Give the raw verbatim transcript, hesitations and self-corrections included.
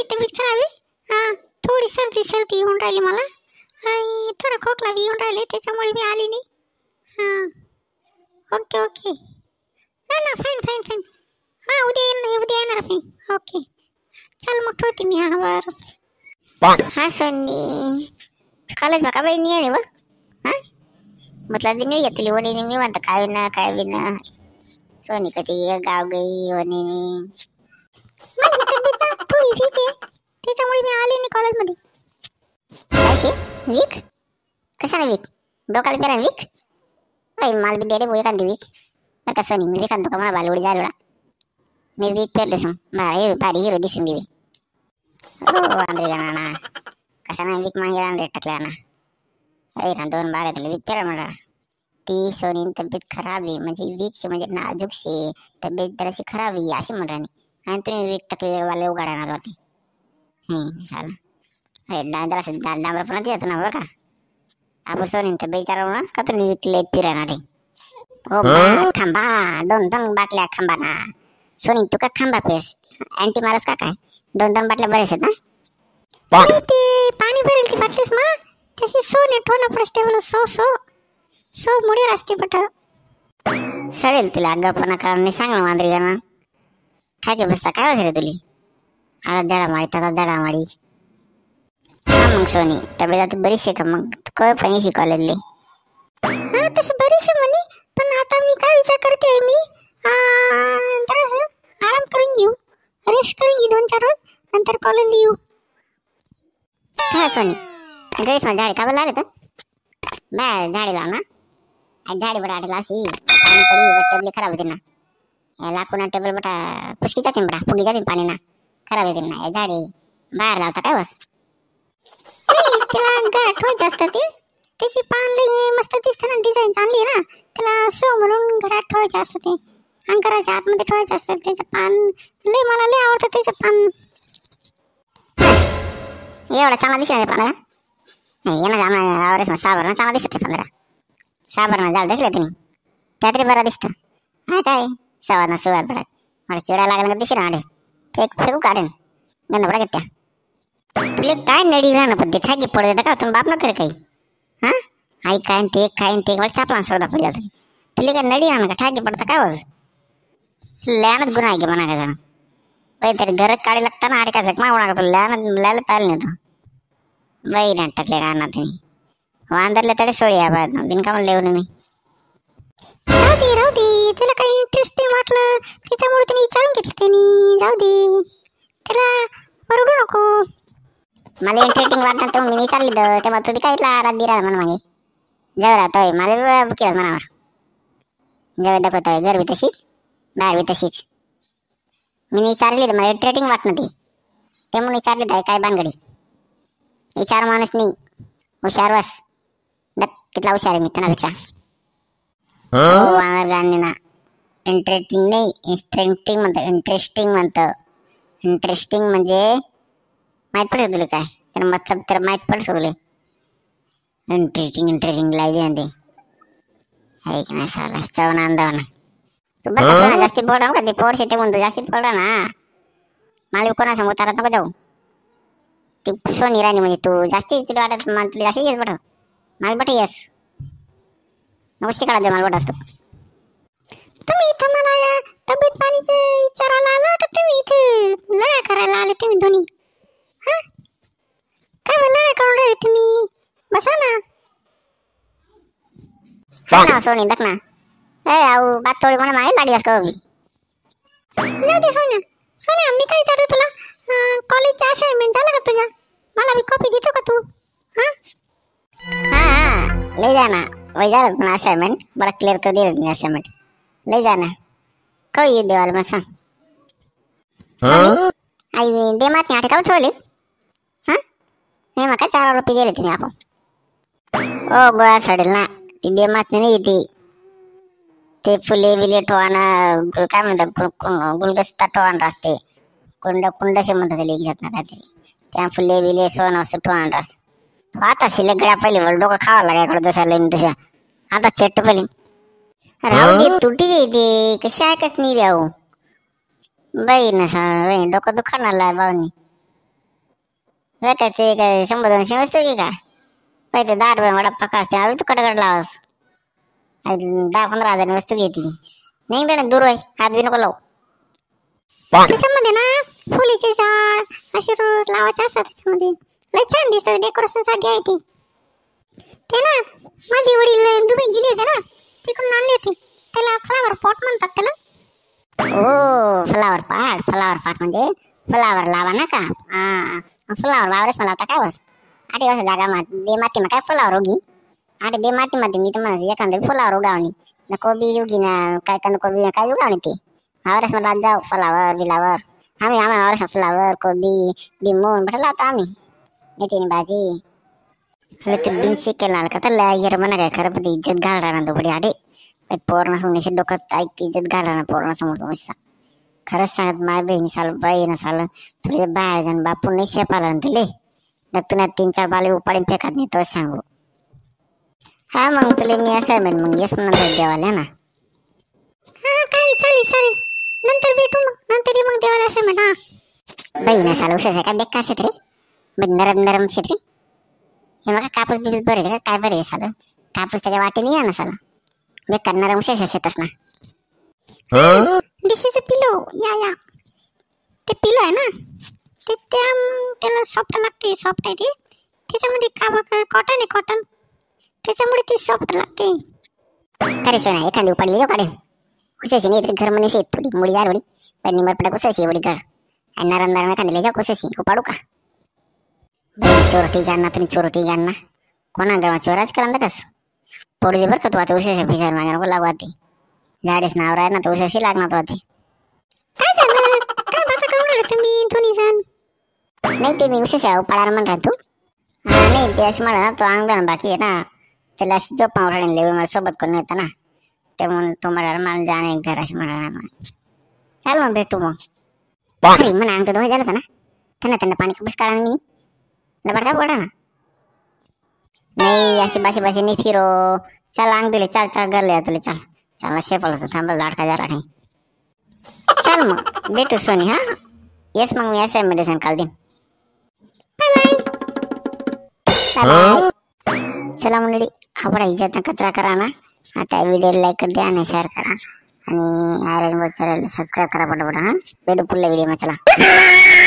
तब्येत खराब आहे. हा थोडी सर्दी सर्दी होऊन राहिली मला आणि थोडा खोकला बी येऊन राहिले त्याच्यामुळे मी आली नाही. हां ओके ओके ना ना फाईन फाईन फाईन. हां उद्या येणार उद्या येणार मी. ओके चल मग ठेवते मी. हां बरं. हां सोनी कॉलेज में का बाई नहीं आने वो. हाँ मतलब दिन नहीं येतली होने नहीं मी म्हणता काय ना काय बिना सोनी कधी गाव गई होने नहीं. माझी तब्येत ना थोडी वीक आहे त्याच्यामुळे मी आले नाही कॉलेजमध्ये. अशी वीक कशाने वीक डोकाला पेरा वीक बाई माल बी दे रे वो एखादी वीक बरं का सोनी मी एखादं का मला बालवडी झाला मी वीक पेरले सो मला हिरो भारी हिरो दिसून गेली. हो आंध्रे जाणार कसा नाही वीक मागे आंध्रे टाकल्या ना अरे ना दोन बार आहे वीक पेरा म्हणा. ती सोनी तब्येत खराब आहे म्हणजे वीकशी म्हणजे नाजूकशी तब्येत जराशी खराब आहे अशी म्हणा आणि तुम्ही वीक टाकले वाले उघडा ना जाते. हं झालं डांबरा डांबरा पण येतो ना बरं का आपण सोनी तब्येत विचारवणार का तुम्ही विकले पिराणारे. हो खांबा दोन दोन बाटल्या खांबा ना सोनी तू का खांबा पेस अँटी मारस का काय दोन दोन बाटल्या बरेच आहेत ना. ते पाणी भरेल ती बाटलीस मा त्याची सोने ठोना पडस टेबल सो सो सो मुडी रस्ते पट सडेल तुला गप्पा कारण सांग ना मांजरी जाणार ठाके बसता काय वाजरे तुली आता जडा माडी आता जडा माडी. हां मग सोनी तब्येत आता बरीच आहे का मग कळ पण कॉलेजले. हां तसं बरीच आहे म्हणे पण आता मी काय विचार करते आहे मी जरासं आराम करून घेऊ रेस्ट करून घेऊ दोन चार रोज नंतर कॉलेजला येऊ. हा सोनी घरीच मला झाडे का लागले तर बाय झाडे लाव ना झाडे बटा आटला अशी पाणी पडी टेबल खराब होते ना लाकूड टेबल बटा पुसकी जाते बटा फुगी जाते पाणी ना खराब होते ना झाडे बाहेर लावता काय बस नाही त्याला घरात ठेवायचं असतं ते त्याची पान लई मस्त दिसते ना डिझाईन चांगली आहे ना त्याला शो म्हणून घरात ठेवायचं असतं ते अंगाराच्या आतमध्ये ठेवायचं असतं त्याचं पान लई मला लई आवडतं त्याचं पान. एवढा चांगला दिसत नाही पानाला नाही येणं आम्हाला आवडच मग साबरणं चांगला दिसत पंधरा साबरणं झाड दिसलं तुम्ही त्यातरी बरा दिसतं. हा काय सवाद ना सुवाद बडा मला चिडा लागला का दिसेल आडे फेक फेकू काढेन गंध बडा घेत्या तुला काय नडी राहणं पण ते ठाकी पडत येतं का तुम्ही बाप न करे काही. हां आई काय ते काय ते मला चापला सोडा पड जातो तुला काय नडी राहणं का ठाकी पडतं काय बस लॅनच गुन्हा आहे की म्हणा काय जण बाई तरी गरज काढी लागता ना अरे काय झक मागू नका तुला लॅन लॅला पाहिलं नाही तो बाई ना टाकले का ना तुम्ही वांदरले तरी सोडी या बाद बिनकाम लिहून मी. जाऊ दे राहू दे त्याला काही इंटरेस्टिंग वाटलं त्याच्यामुळे त्याने विचारून घेतलं त्यांनी जाऊ दे त्याला ओरडू नको. मला इंटरेस्टिंग वाटतं तर मी विचारली तर तेव्हा तुम्ही काय रात दिरा म्हणा मागे जवळ राहतोय मला केलं मनावर जवळ दाखवतोय घर बी तशीच बाहेर बी तशीच मी विचारली तर मला इंटरेस्टिंग वाटणं ते ते म्हणून विचारली तर काय बांगडी विचार माणूस नाही हुशार बस कितला हुशार आहे मी त्यापेक्षा. हो गाणी ना इंटरेस्टिंग नाही इंटरेस्टिंग म्हणतं इंटरेस्टिंग म्हणतं इंटरेस्टिंग म्हणजे माहीत पडतं तुला काय तर मतलब तर माहीत पडतं तुला इंटरेस्टिंग इंटरेस्टिंग लाई दे आहे की नाही साला चवना अंदावना तू बघा जास्ती पडा का ते पोर शेते म्हणतो जास्ती पडा ना मला कोणासमोर उतारत नको जाऊ ती सोनी राणी म्हणजे तू जास्ती तुला वाटत मला तुला जास्ती येस बट मला बट येस नको शिकाडा दे मला बट असतो. तुम्ही इथं मला तब्येत पाणीचं विचारायला आला का तुम्ही इथे लढा करायला आले तुम्ही दोन्ही. हां काय मग लढा करून राहिले तुम्ही बसा ना. हा ना सोनी दख ना ए आऊ बात थोडी मला मागे लागली का बी जाऊ दे सोन्या सोन्या मी काय विचारते तुला कॉलेजचा असाइनमेंट झाला का तुझा मला बी कॉपी देतो का तू. हां हां हां ले जा ना वही झालं पण असाइनमेंट बड़ा क्लियर कर दिलं मी असाइनमेंट ले जा ना कधी येऊ देवाला मला सांग. आई दे मात नाही आठ का ठेवले. हां हे मग काय चार रुपये दिले तुम्ही आपण ओ गोळा सडेल ना ती बे मात नाही येते ते फुले बिले टोवाना काय म्हणतात गुलदस्ता टोवान राहते कुंड कुंडसे म्हणतात त्याला घेत ना काहीतरी त्या फुले बिले सोन असं टोवान रास आता शिल्लक गड्या पहिले वर डोकं खावा लागायकडं जसा लईन तशा आता चेट्ट पहिले राहू दे तुटी येते कशी ऐकत नाही राहू बाई ना सा डोकं दुखाणार बावनी काय ते काय शंभर दोनशे वस्तू की का पहिले दहा रुपये वडापाव असते अजून तू कडकड लावस दहा पंधरा हजार वस्तू घेते निघ ना दूर आहे हात बी नको लावू. त्याच्यामध्ये ना फुलीचे झाड असे रोज लावायचे असतात त्याच्यामध्ये लय छान दिसतात डेकोरेशन साठी आहे ती. ते ना माझे वडील दुबई गेले होते ना तिकडून आणले होते त्याला फ्लावर पॉट म्हणतात त्याला. ओ फ्लावर पॉट फ्लावर पॉट म्हणजे फ्लावर लावा ना का हा फ्लावर वावरच मला आता काय बस आठ वर्ष जागा मा बे माती मा काय फ्लावर उगी आठ बे माती मध्ये मी तुम्हाला एखाद्या फ्लावर उगावणी ना कोबी उगी ना काय कंद कोबी काय उगावणी ते वावरस मला जाऊ फ्लावर बिलावर आम्ही आम्हाला वावरस फ्लावर कोबी बिमून म्हटलं आता आम्ही मेथीनी भाजी तू बिन शिकेल का तर यार म्हणा काय खरं पण इज्जत घालणार ना तो बडी आडे पोरणा समोर डोक्यात ऐक इज्जत घालणार ना पोरणा समोर तुम्ही खरंच सांगत माझ्या बहिणी साल बाई ना साल तुझे बाहेर जाण बापू नाही शेपाला ना तुले तुला तीन चार बाले उपाडीन फेकत नाही तोच सांगू. हा मग तुले मी असाइनमेंट मग येस म्हणून देवाला ना हा काय चालेल चालेल नंतर भेटू मग नंतर मग देवाला असाइनमेंट. हा बहिणी साल उसाय काय बेकार शेत रे नरम नरम शेत रे हे मग कापूस बिपूस भरेल का काय बरे साल कापूस त्याच्या वाटेने या ना साला बेकार नरम शेत शेतच ना. डिशीचं पिलो या या ते पिलो आहे ना ते त्या त्याला सॉफ्ट लागते सॉफ्ट आहे ते त्याच्यामध्ये का कॉटन आहे कॉटन त्याच्यामुळे ती सॉफ्ट लागते. खरे सोना एखादी उपाडली जो काढेल कुसायची नाही तरी घर म्हणे शेत थोडी मुडी जाड वडी पण निमरपटा कुसायची एवढी घर आणि नरम नरम एखादी जा कुसायची उपाडू का चोरटी गाणं तुम्ही चोरटी गाणं कोणा गावा चोराच करा कस पोडू दे बरं का तू आता उसायच्या पिसार मागा नको लागू आते झाडेच नाव राह ना तर उसाशी लागणार तो आते काय झालं काय बाता करून राहिले तुम्ही दोन्ही जण. नाही ते मी उसाशा उपाडायला म्हण राह तू हा नाही ते असं म्हणा ना तो अंगण बाकी आहे ना त्याला जो पावराने लेवर मला सोबत करून येतं ना त्यामुळे तो म्हणाला मला जाणं एक घर असं म्हणाला चाल मग भेटू मग अरे म्हणा अंग तर दोन झालं ना त्यांना त्यांना पाणी कपस काढा मी लबाड का पडा ना नाही अशी बाशी बाशी नाही फिरो चल अंग दिले चाल चाल गरले तुला चाल चालला शेपला थांबा लाडका जरा नाही चल मग भेटू सोनी हा येस मग मी असं मेडिसिन काल देईन बाय बाय. चला मंडळी आपला इज्जत कचरा करा ना आता व्हिडिओ लाईक कर द्या आणि शेअर करा आणि आयरन चॅनल सबस्क्राईब करा पटापट हा भेटू पुढल्या व्हिडिओ मध्ये चला.